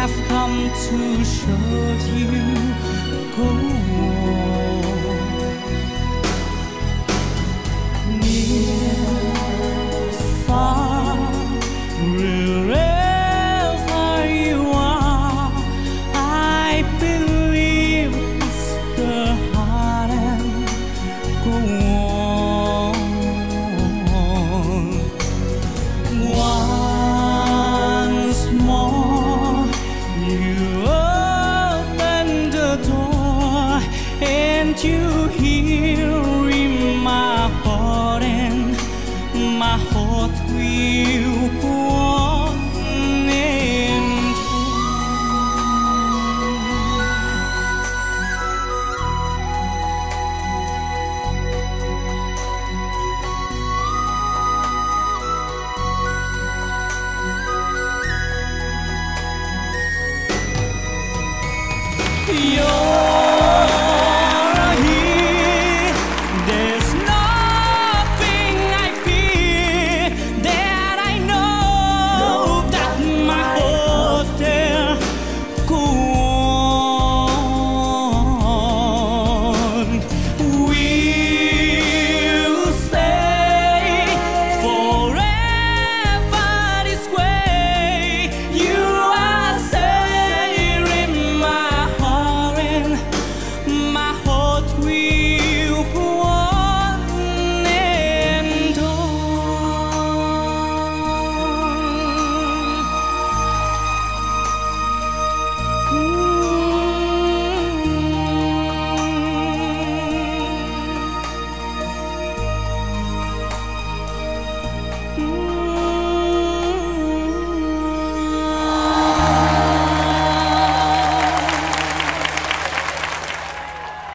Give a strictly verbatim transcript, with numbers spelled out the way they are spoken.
have come to show you go on. Near, far, wherever you are, I believe it's the heart and go on. Once more, you open the door and you hear in my heart, and my heart will go on and on. Your